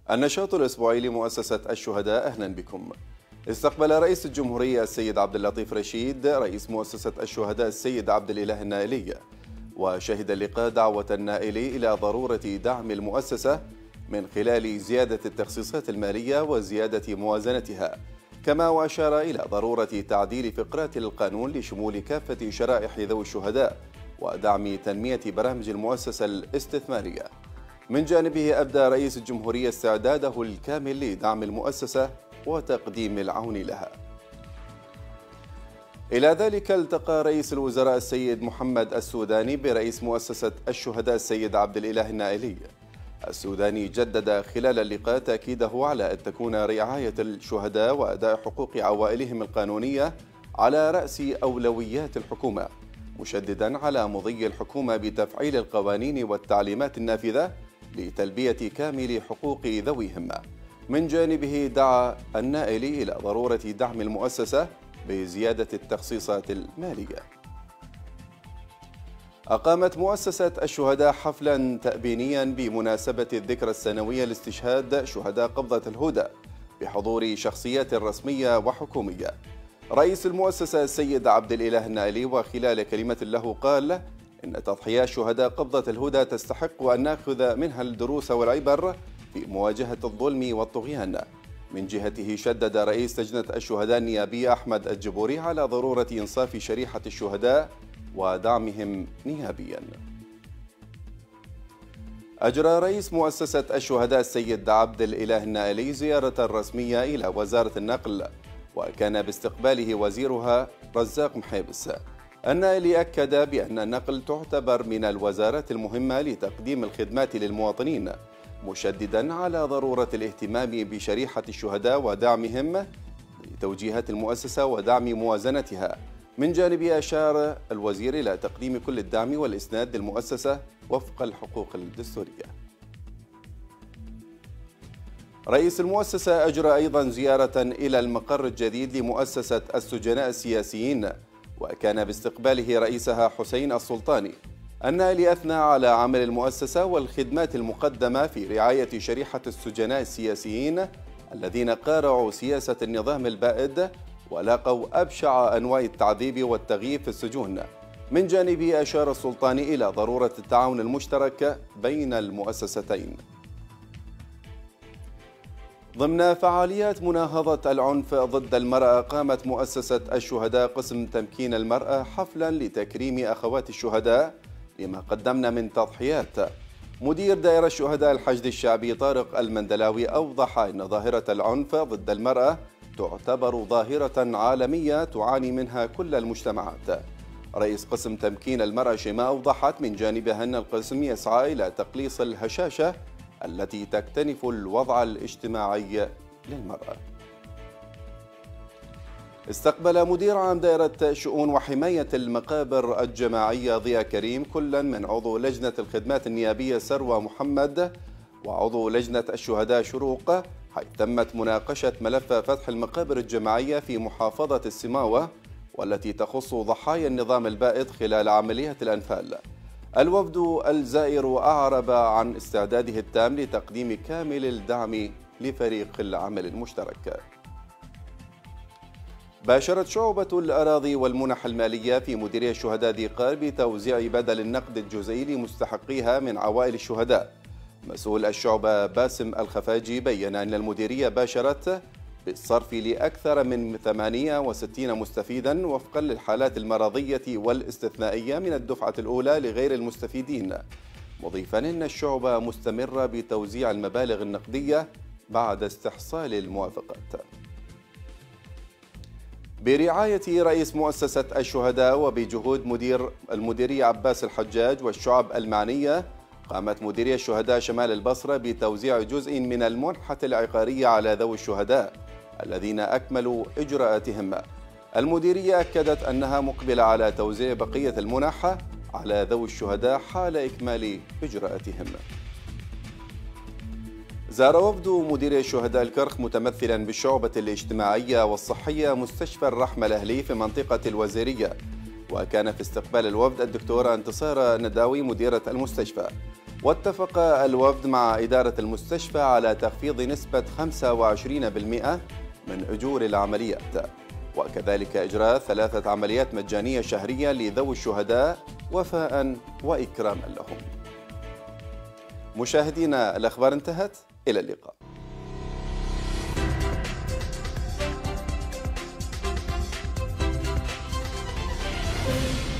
النشاط الأسبوعي لمؤسسة الشهداء، أهلا بكم. استقبل رئيس الجمهورية السيد عبد اللطيف رشيد رئيس مؤسسة الشهداء السيد عبد الإله النائلي، وشهد اللقاء دعوة النائلي إلى ضرورة دعم المؤسسة من خلال زيادة التخصيصات المالية وزيادة موازنتها، كما وأشار إلى ضرورة تعديل فقرات القانون لشمول كافة شرائح ذوي الشهداء ودعم تنمية برامج المؤسسة الاستثمارية. من جانبه أبدى رئيس الجمهورية استعداده الكامل لدعم المؤسسة وتقديم العون لها. إلى ذلك التقى رئيس الوزراء السيد محمد السوداني برئيس مؤسسة الشهداء السيد عبد الإله النائلي. السوداني جدد خلال اللقاء تأكيده على أن تكون رعاية الشهداء وأداء حقوق عوائلهم القانونية على رأس أولويات الحكومة، مشددا على مضي الحكومة بتفعيل القوانين والتعليمات النافذة لتلبية كامل حقوق ذويهم. من جانبه دعا النائلي إلى ضرورة دعم المؤسسة بزيادة التخصيصات المالية. أقامت مؤسسة الشهداء حفلا تأبينيا بمناسبة الذكرى السنوية لاستشهاد شهداء قبضة الهدى بحضور شخصيات رسمية وحكومية. رئيس المؤسسة السيد عبد الإله النائلي وخلال كلمة له قال إن تضحيات شهداء قبضة الهدى تستحق أن نأخذ منها الدروس والعبر في مواجهة الظلم والطغيان. من جهته شدد رئيس لجنة الشهداء النيابية أحمد الجبوري على ضرورة إنصاف شريحة الشهداء ودعمهم نيابيا. أجرى رئيس مؤسسة الشهداء السيد عبد الإله النائلي زيارة رسمية إلى وزارة النقل، وكان باستقباله وزيرها رزاق محيبس. النائلي أكد بأن النقل تعتبر من الوزارات المهمة لتقديم الخدمات للمواطنين، مشددا على ضرورة الاهتمام بشريحة الشهداء ودعمهم لتوجيهات المؤسسة ودعم موازنتها. من جانبه أشار الوزير إلى تقديم كل الدعم والإسناد للمؤسسة وفق الحقوق الدستورية. رئيس المؤسسة أجرى أيضا زيارة إلى المقر الجديد لمؤسسة السجناء السياسيين، وكان باستقباله رئيسها حسين السلطاني. النائلي أثنى على عمل المؤسسة والخدمات المقدمة في رعاية شريحة السجناء السياسيين الذين قارعوا سياسة النظام البائد ولاقوا أبشع أنواع التعذيب والتغييب في السجون. من جانبه أشار السلطاني إلى ضرورة التعاون المشترك بين المؤسستين. ضمن فعاليات مناهضة العنف ضد المرأة، قامت مؤسسة الشهداء قسم تمكين المرأة حفلا لتكريم أخوات الشهداء لما قدمنا من تضحيات. مدير دائرة الشهداء الحشد الشعبي طارق المندلاوي أوضح أن ظاهرة العنف ضد المرأة تعتبر ظاهرة عالمية تعاني منها كل المجتمعات. رئيس قسم تمكين المرأة شيماء أوضحت من جانبها أن القسم يسعى إلى تقليص الهشاشة التي تكتنف الوضع الاجتماعي للمرأة. استقبل مدير عام دائرة شؤون وحماية المقابر الجماعية ضياء كريم كلا من عضو لجنة الخدمات النيابية سروى محمد وعضو لجنة الشهداء شروق، حيث تمت مناقشة ملف فتح المقابر الجماعية في محافظة السماوة والتي تخص ضحايا النظام البائد خلال عملية الأنفال. الوفد الزائر أعرب عن استعداده التام لتقديم كامل الدعم لفريق العمل المشترك. باشرت شعبة الأراضي والمنح المالية في مديرية الشهداء ذي قار بتوزيع بدل النقد الجزئي لمستحقيها من عوائل الشهداء. مسؤول الشعبة باسم الخفاجي بيّن أن المديرية باشرت بالصرف لأكثر من 68 مستفيدا وفقا للحالات المرضية والاستثنائية من الدفعة الأولى لغير المستفيدين، مضيفا أن الشعبة مستمرة بتوزيع المبالغ النقدية بعد استحصال الموافقات. برعاية رئيس مؤسسة الشهداء وبجهود مدير المديرية عباس الحجاج والشعب المعنية، قامت مديرية الشهداء شمال البصرة بتوزيع جزء من المنحة العقارية على ذوي الشهداء الذين أكملوا إجراءاتهم. المديرية أكدت أنها مقبلة على توزيع بقية المنح على ذوي الشهداء حال إكمال إجراءاتهم. زار وفد مديرية الشهداء الكرخ متمثلا بالشعبة الاجتماعية والصحية مستشفى الرحمة الأهلي في منطقة الوزيرية، وكان في استقبال الوفد الدكتورة انتصار نداوي مديرة المستشفى. واتفق الوفد مع إدارة المستشفى على تخفيض نسبة 25% من أجور العمليات، وكذلك إجراء 3 عمليات مجانية شهرية لذوي الشهداء وفاء وإكراما لهم. مشاهدينا، الأخبار انتهت، إلى اللقاء.